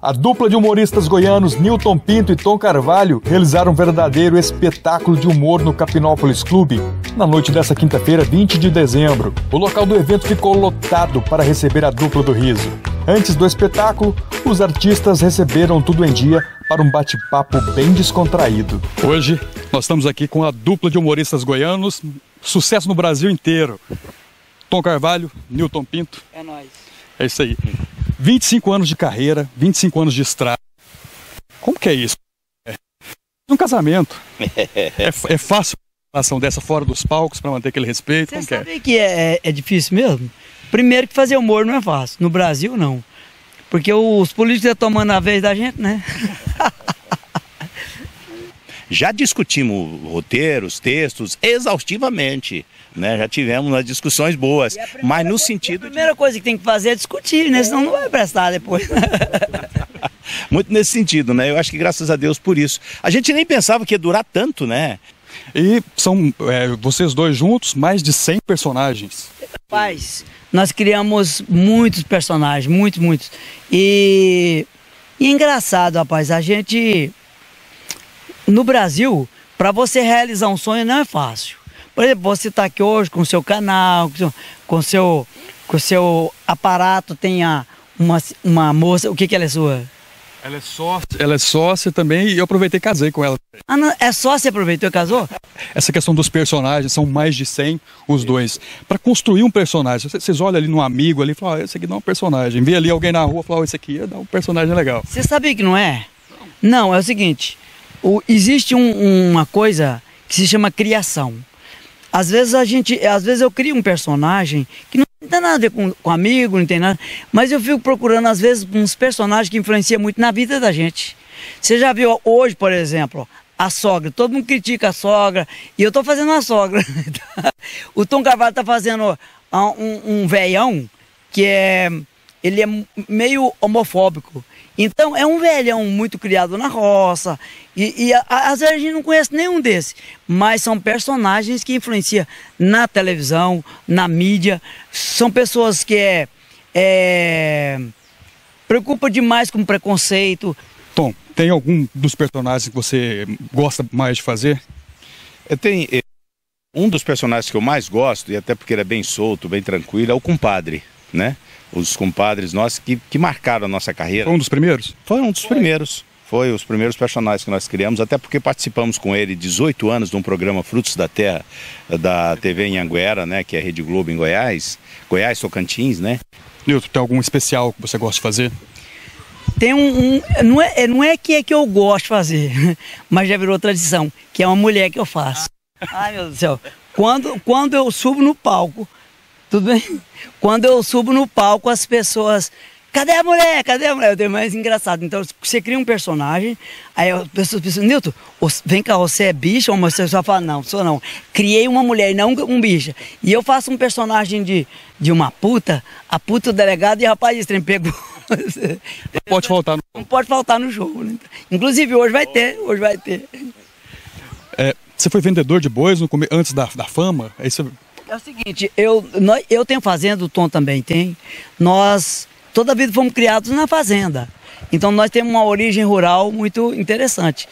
A dupla de humoristas goianos Nilton Pinto e Tom Carvalho realizaram um verdadeiro espetáculo de humor no Capinópolis Clube na noite desta quinta-feira, 20 de dezembro. O local do evento ficou lotado para receber a dupla do riso. Antes do espetáculo, os artistas receberam tudo em dia para um bate-papo bem descontraído. Hoje nós estamos aqui com a dupla de humoristas goianos, sucesso no Brasil inteiro. Tom Carvalho, Nilton Pinto. É nóis. É isso aí. 25 anos de carreira, 25 anos de estrada. Como que é isso? Um casamento. É fácil uma relação dessa fora dos palcos para manter aquele respeito? Você sabe que é difícil mesmo? Primeiro que fazer humor não é fácil. No Brasil, não. Porque os políticos estão tomando a vez da gente, né? Já discutimos roteiros, textos, exaustivamente, né? Já tivemos umas discussões boas, mas no sentido... A primeira coisa que tem que fazer é discutir, né? Senão não vai prestar depois. Muito nesse sentido, né? Eu acho que graças a Deus por isso. A gente nem pensava que ia durar tanto, né? E são vocês dois juntos, mais de 100 personagens. Rapaz, nós criamos muitos personagens, muitos. E é engraçado, rapaz, a gente... No Brasil, para você realizar um sonho não é fácil. Por exemplo, você está aqui hoje com o seu canal, com o seu aparato, tem uma moça, o que ela é sua? Ela é sócia também e eu aproveitei e casei com ela. Ah, não, é sócia, aproveitou e casou? Essa questão dos personagens, são mais de 100 os dois. Para construir um personagem, vocês olham ali no amigo ali e falam, esse aqui dá um personagem. Vê ali alguém na rua e falam, esse aqui dá um personagem legal. Você sabia que não é? Não, é o seguinte... Existe uma coisa que se chama criação. Às vezes eu crio um personagem que não tem nada a ver com amigo, não tem nada, mas eu fico procurando às vezes uns personagens que influenciam muito na vida da gente. Você já viu hoje, por exemplo, a sogra, todo mundo critica a sogra, e eu estou fazendo a sogra. O Tom Carvalho está fazendo um velhão que ele é meio homofóbico. Então, é um velhão muito criado na roça, e às vezes a gente não conhece nenhum desses, mas são personagens que influenciam na televisão, na mídia, são pessoas que preocupam demais com preconceito. Tom, tem algum dos personagens que você gosta mais de fazer? Tem um dos personagens que eu mais gosto, e até porque ele é bem solto, bem tranquilo, é o compadre, né? Os compadres nossos que marcaram a nossa carreira. Foi um dos primeiros? Foi um dos primeiros. Foi os primeiros personagens que nós criamos, até porque participamos com ele 18 anos de um programa Frutos da Terra, da TV em Anguera, né, que é a Rede Globo em Goiás, Tocantins, né? Nilton, tem algum especial que você gosta de fazer? Tem não é que eu gosto de fazer, mas já virou tradição, que é uma mulher que eu faço. Ai, meu Deus do céu. Quando eu subo no palco, tudo bem? Quando eu subo no palco, as pessoas... Cadê a mulher? Cadê a mulher? É mais engraçado. Então, você cria um personagem, aí as pessoas pensam, Nilton, vem cá, você é bicha? Ou você só fala, não, sou não. Criei uma mulher, não um bicha. E eu faço um personagem de uma puta, a puta do delegado, e rapaz, esse trem pegou. Não pode faltar no show. Não pode faltar no show, né? Inclusive, hoje vai ter. Você foi vendedor de bois antes da fama? Aí você... É o seguinte, eu tenho fazenda, o Tom também tem. Nós, toda a vida fomos criados na fazenda. Então nós temos uma origem rural muito interessante.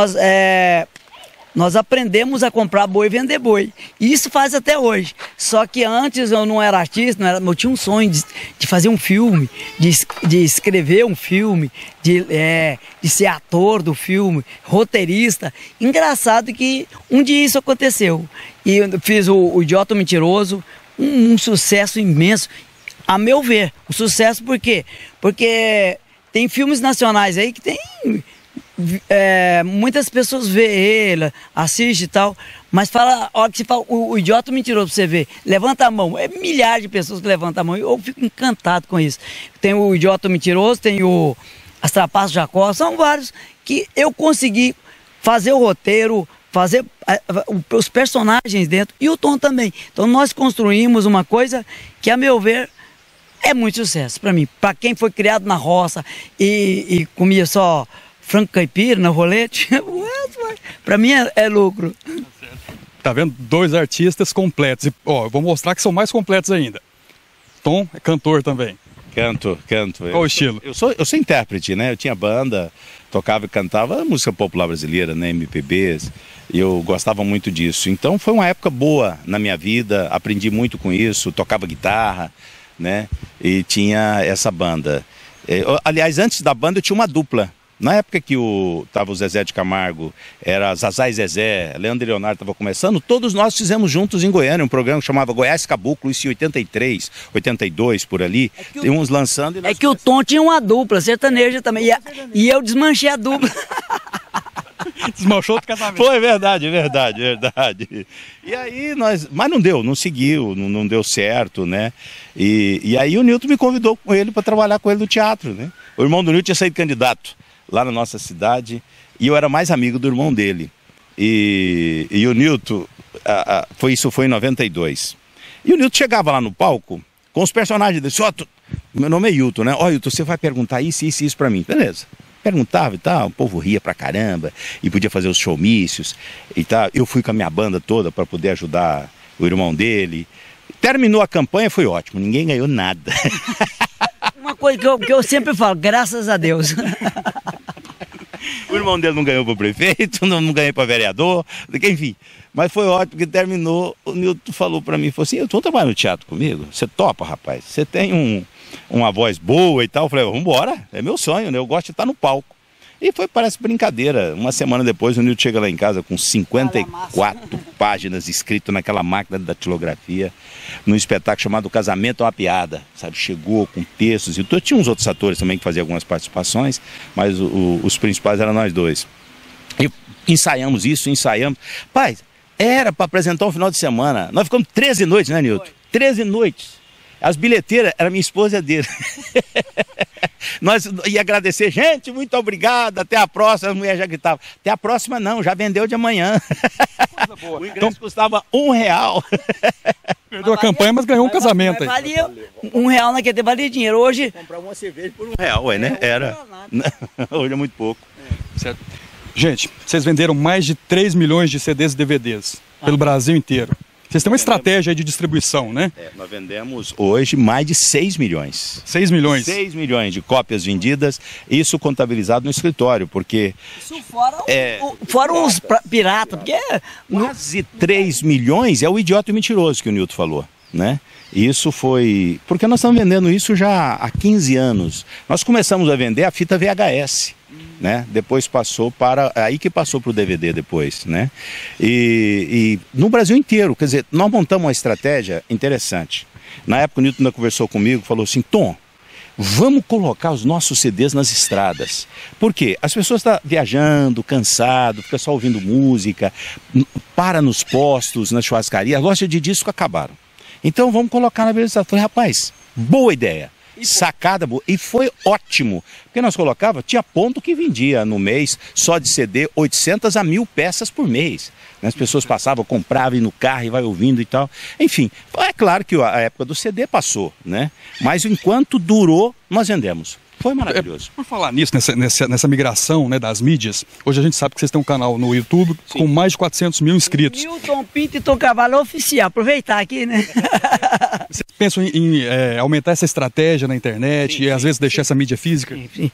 Nós aprendemos a comprar boi e vender boi. E isso faz até hoje. Só que antes eu não era artista, eu tinha um sonho de fazer um filme, de escrever um filme, de ser ator do filme, roteirista. Engraçado que um dia isso aconteceu. E eu fiz o Idiota Mentiroso, um sucesso imenso, a meu ver. Um sucesso por quê? Porque tem filmes nacionais aí que tem... muitas pessoas vê ele, assiste e tal, mas a hora que você fala o Idiota Mentiroso pra você ver, levanta a mão, milhares de pessoas que levantam a mão, eu fico encantado com isso. Tem o Idiota Mentiroso, tem As Trapaças de Jacó, são vários que eu consegui fazer o roteiro, fazer os personagens dentro, e o Tom também. Então nós construímos uma coisa que, a meu ver, é muito sucesso para mim. Para quem foi criado na roça e comia só frango caipira no rolete, para mim é lucro. Tá vendo? Dois artistas completos. E, ó, eu vou mostrar que são mais completos ainda. Tom é cantor também. Canto. Qual o estilo? Eu sou intérprete, né? Eu tinha banda, tocava e cantava música popular brasileira, né? MPBs. E eu gostava muito disso. Então foi uma época boa na minha vida, aprendi muito com isso, tocava guitarra, né? E tinha essa banda. Aliás, antes da banda eu tinha uma dupla. Na época que tava o Zezé de Camargo, era Zazá e Zezé, Leandro e Leonardo estavam começando, todos nós fizemos juntos em Goiânia um programa que chamava Goiás Caboclo, isso em 83, 82, por ali. Tem uns lançando e nós que o Tom tinha uma dupla, sertaneja também, e eu desmanchei a dupla. Desmanchou do casamento. Foi verdade. E aí mas não deu, não seguiu, não deu certo, né? E aí o Nilton me convidou com ele para trabalhar com ele no teatro, né? O irmão do Nilton tinha saído candidato lá na nossa cidade, e eu era mais amigo do irmão dele. E o Nilton, isso foi em 92. E o Nilton chegava lá no palco com os personagens dele. Meu nome é Hilton, né? Ó, Hilton, você vai perguntar isso pra mim. Beleza. Perguntava e tal, o povo ria pra caramba, e podia fazer os showmícios e tal. Eu fui com a minha banda toda para poder ajudar o irmão dele. Terminou a campanha, foi ótimo, ninguém ganhou nada. Uma coisa que eu sempre falo, graças a Deus. O irmão dele não ganhou para prefeito, não ganhei para vereador, enfim. Mas foi ótimo que terminou, o Nilton falou para mim, falou assim, eu tô trabalhando no teatro comigo, você topa, rapaz? Você tem uma voz boa e tal. Eu falei, vamos embora, é meu sonho, né? Eu gosto de estar no palco. E parece brincadeira. Uma semana depois o Nilton chega lá em casa com 54 páginas escritas naquela máquina da datilografia, num espetáculo chamado Casamento é uma Piada, sabe? Chegou com textos e tinha uns outros atores também que faziam algumas participações, mas os principais eram nós dois. E ensaiamos. Pai, era para apresentar um final de semana. Nós ficamos 13 noites, né, Nilton? 13 noites. As bilheteiras era minha esposa e a dele. Nós ia agradecer, gente, muito obrigado, até a próxima. A mulher já gritava, até a próxima não, já vendeu de amanhã. Coisa boa. O ingresso custava R$1. Perdeu a campanha, mas ganhou um casamento. Valia R$1 naquele tempo, valia dinheiro. Hoje... Comprar uma cerveja por R$1, né? Era. Hoje é muito pouco. Certo. Gente, vocês venderam mais de 3 milhões de CDs e DVDs pelo Brasil inteiro. Vocês têm uma estratégia aí de distribuição, né? Nós vendemos hoje mais de 6 milhões. 6 milhões? 6 milhões de cópias vendidas, isso contabilizado no escritório, porque... Isso fora os piratas, porque... Quase 3 milhões é o idiota e mentiroso que o Nilton falou, né? Isso foi... Porque nós estamos vendendo isso já há 15 anos. Nós começamos a vender a fita VHS. Né? Depois passou para... Aí que passou para o DVD depois, né? E no Brasil inteiro, quer dizer, nós montamos uma estratégia interessante. Na época o Nilton ainda conversou comigo, falou assim, Tom, vamos colocar os nossos CDs nas estradas. Por quê? As pessoas estão viajando, cansado, fica só ouvindo música, para nos postos, na churrascaria, as lojas de disco acabaram. Então vamos colocar na estrada. Falei, rapaz, boa ideia. Sacada boa. E foi ótimo, porque nós colocava, tinha ponto que vendia no mês, só de CD, 800 a 1000 peças por mês. As pessoas passavam, compravam no carro e vai ouvindo e tal. Enfim, é claro que a época do CD passou, né? Mas enquanto durou, nós vendemos. Foi maravilhoso. Por falar nisso, nessa migração, né, das mídias, hoje a gente sabe que vocês têm um canal no YouTube com mais de 400 mil inscritos. Nilton Pinto e Tom Carvalho oficial, aproveitar aqui, né? Vocês pensam em aumentar essa estratégia na internet e às vezes deixar essa mídia física? Sim.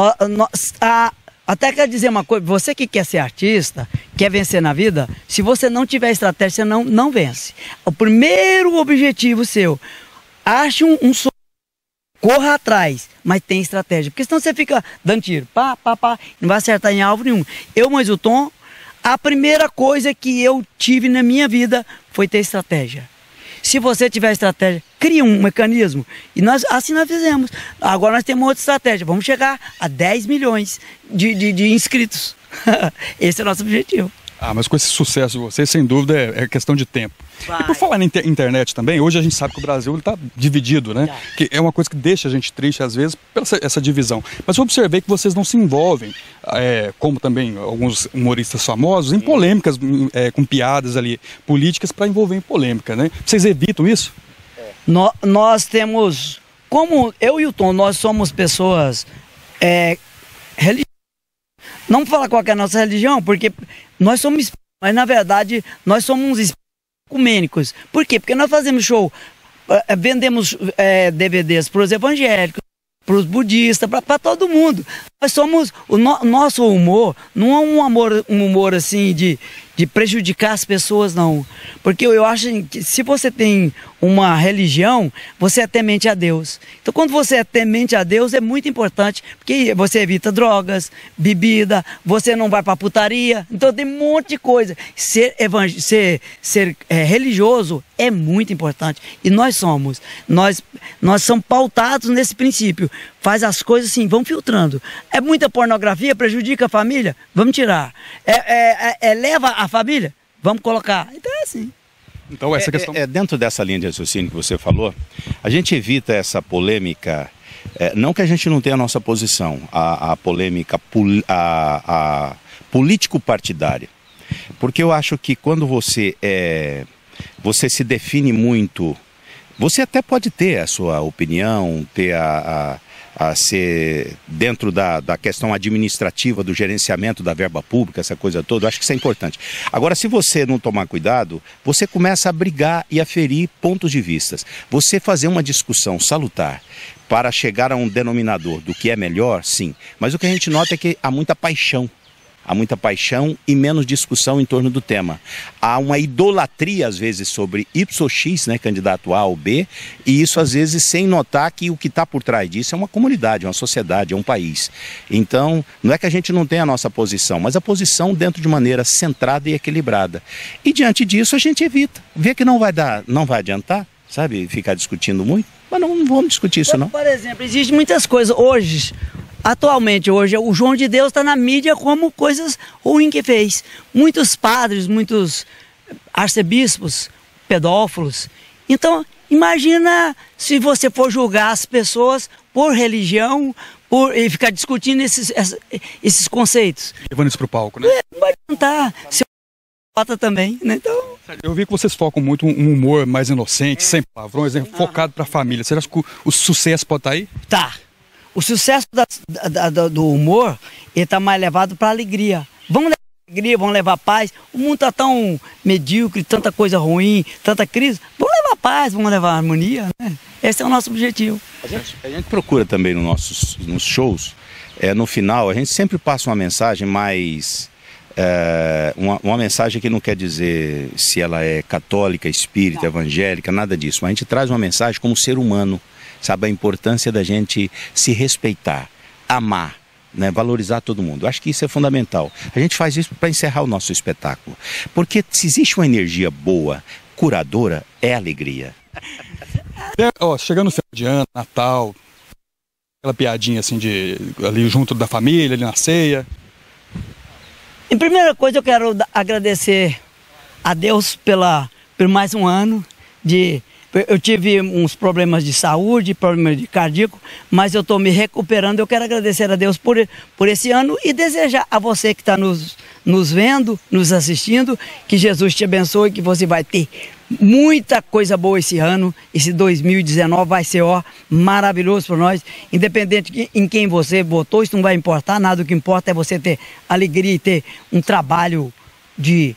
Até quero dizer uma coisa, você que quer ser artista, quer vencer na vida, se você não tiver estratégia, você não vence. O primeiro objetivo seu, ache um sonho. Corra atrás, mas tem estratégia. Porque senão você fica dando tiro, não vai acertar em alvo nenhum. Mas o Tom, a primeira coisa que eu tive na minha vida foi ter estratégia. Se você tiver estratégia, cria um mecanismo. E assim nós fizemos. Agora nós temos outra estratégia. Vamos chegar a 10 milhões de inscritos. Esse é o nosso objetivo. Mas com esse sucesso de vocês, sem dúvida, é questão de tempo. E por falar na internet também, hoje a gente sabe que o Brasil está dividido, né? Que é uma coisa que deixa a gente triste, às vezes, pela essa divisão. Mas eu observei que vocês não se envolvem, como também alguns humoristas famosos, em polêmicas, com piadas ali políticas para envolver em polêmica, né? Vocês evitam isso? Nós temos... Como eu e o Tom, nós somos pessoas religiosas. Não vou falar qual é a nossa religião, porque nós somos... Mas, na verdade, nós somos uns ecumênicos. Por quê? Porque nós fazemos show vendemos DVDs para os evangélicos, para os budistas, para todo mundo. Nós somos, nosso humor não é um humor assim de prejudicar as pessoas, não. Porque eu acho que se você tem uma religião, você é temente a Deus. Então quando você é temente a Deus é muito importante, porque você evita drogas, bebida, você não vai para putaria, então tem um monte de coisa. Ser religioso é muito importante. E nós somos pautados nesse princípio. Faz as coisas assim, vamos filtrando. É muita pornografia, prejudica a família? Vamos tirar. Leva a família? Vamos colocar. Então é assim. Então essa questão... dentro dessa linha de raciocínio que você falou, a gente evita essa polêmica, não que a gente não tenha a nossa posição, a polêmica político-partidária. Porque eu acho que quando você se define muito, você até pode ter a sua opinião, ter a ser dentro da questão administrativa, do gerenciamento da verba pública, essa coisa toda, eu acho que isso é importante. Agora, se você não tomar cuidado, você começa a brigar e a ferir pontos de vista. Você fazer uma discussão salutar para chegar a um denominador do que é melhor, sim, mas o que a gente nota é que há muita paixão. Há muita paixão e menos discussão em torno do tema. Há uma idolatria, às vezes, sobre Y/X, né, candidato A ou B, e isso, às vezes, sem notar que o que está por trás disso é uma comunidade, é uma sociedade, é um país. Então, não é que a gente não tenha a nossa posição, mas a posição dentro de maneira centrada e equilibrada. E, diante disso, a gente evita. Vê que não vai adiantar, sabe, ficar discutindo muito, mas não vamos discutir isso, não. Por exemplo, existem muitas coisas hoje... Atualmente, hoje, o João de Deus está na mídia como coisas ruins que fez. Muitos padres, muitos arcebispos, pedófilos. Então, imagina se você for julgar as pessoas por religião e ficar discutindo esses conceitos. Levando isso para o palco, né? Não vai adiantar. Se também, né? Então... Eu vi que vocês focam muito um humor mais inocente, sem palavrões, né? Focado para a família. Você acha que o sucesso pode estar aí? Tá. O sucesso do humor, ele está mais levado para a alegria. Vamos levar alegria, vamos levar paz. O mundo está tão medíocre, tanta coisa ruim, tanta crise. Vamos levar paz, vamos levar harmonia, né? Esse é o nosso objetivo. A gente procura também nos shows, no final, a gente sempre passa uma mensagem mais... uma mensagem que não quer dizer se ela é católica, espírita, evangélica, nada disso. Mas a gente traz uma mensagem como ser humano. Sabe, a importância da gente se respeitar, amar, né, valorizar todo mundo. Eu acho que isso é fundamental. A gente faz isso para encerrar o nosso espetáculo. Porque se existe uma energia boa, curadora, é alegria. Chegando no final de ano, Natal, aquela piadinha assim ali junto da família, ali na ceia. Em primeira coisa, eu quero agradecer a Deus por mais um ano de... Eu tive uns problemas de saúde, problemas de cardíaco, mas eu estou me recuperando. Eu quero agradecer a Deus por esse ano e desejar a você que está nos vendo, nos assistindo, que Jesus te abençoe, que você vai ter muita coisa boa esse ano. Esse 2019 vai ser maravilhoso para nós. Independente em quem você votou, isso não vai importar nada. O que importa é você ter alegria e ter um trabalho de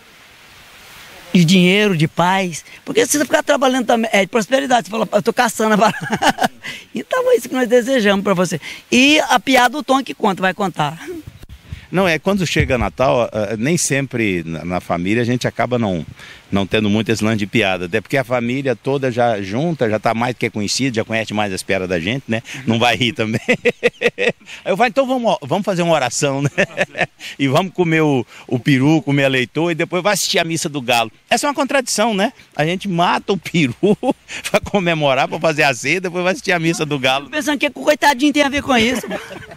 dinheiro, de paz, porque se você ficar trabalhando também, de prosperidade, você fala, eu tô caçando a barata. Então é isso que nós desejamos para você. E a piada, o Tom que conta, vai contar. Não, quando chega Natal, nem sempre na família a gente acaba não tendo muito esse lance de piada, até porque a família toda já junta, já está mais do que conhecida, já conhece mais as piadas da gente, né? Não vai rir também. Aí eu falo, então vamos fazer uma oração, né? E vamos comer o peru, comer a leitoa e depois vai assistir a missa do galo. Essa é uma contradição, né? A gente mata o peru para comemorar, para fazer a ceia, depois vai assistir a missa do galo. Pensando que coitadinho tem a ver com isso.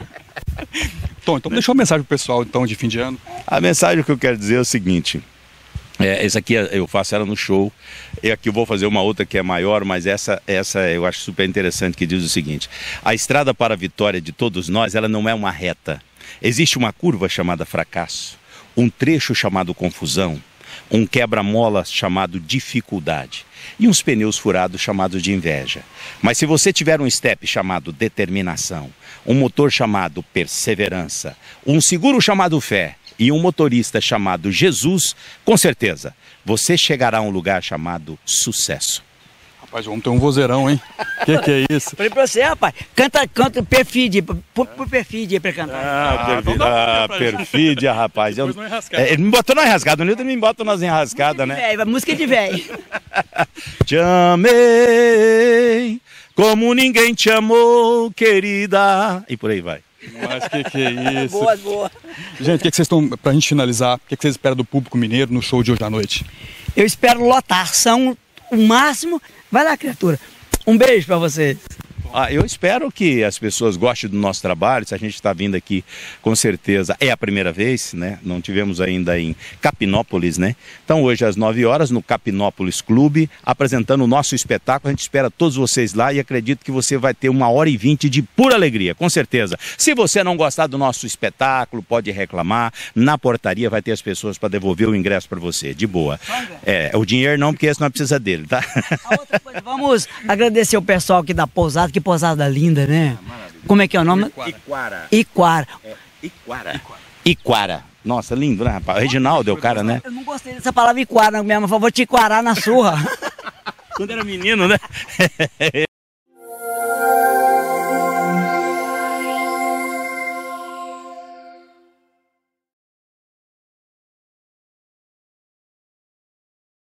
Então deixa uma mensagem pro pessoal então de fim de ano. A mensagem que eu quero dizer é o seguinte, essa aqui eu faço ela no show, e aqui eu vou fazer uma outra que é maior, mas essa eu acho super interessante, que diz o seguinte: a estrada para a vitória de todos nós, ela não é uma reta. Existe uma curva chamada fracasso, um trecho chamado confusão, um quebra-mola chamado dificuldade e uns pneus furados chamados de inveja. Mas se você tiver um step chamado determinação, um motor chamado perseverança, um seguro chamado fé e um motorista chamado Jesus, com certeza você chegará a um lugar chamado sucesso. Rapaz, o homem tem um vozeirão, hein? Que é isso? Falei pra você, rapaz, canta perfídia, por perfídia pra cantar. Perfídia, rapaz. Ele me botou na enrascada, o Nilton me bota nas enrascadas, né? Música de velho. Te amei como ninguém te amou, querida. E por aí vai. Mas que é isso? Boa, boa. Gente, o que vocês estão, pra gente finalizar, o que vocês esperam do público mineiro no show de hoje à noite? Eu espero lotação, o máximo. Vai lá, criatura. Um beijo pra vocês. Eu espero que as pessoas gostem do nosso trabalho. Se a gente está vindo aqui, com certeza é a primeira vez, né? Não tivemos ainda em Capinópolis, né? Então hoje às 9 horas no Capinópolis Clube, apresentando o nosso espetáculo. A gente espera todos vocês lá e acredito que você vai ter 1h20 de pura alegria, com certeza. Se você não gostar do nosso espetáculo, pode reclamar. Na portaria vai ter as pessoas para devolver o ingresso para você, de boa. O dinheiro não, porque esse não precisa dele, tá? A outra coisa, vamos agradecer o pessoal aqui da pousada, que pousada linda, né? Como é que é o nome? Iquara. Iquara. Nossa, lindo, né, rapaz? O Reginaldo é o cara, né? Eu não gostei dessa palavra Iquara mesmo, por favor, te iquarar na surra. Quando era menino, né?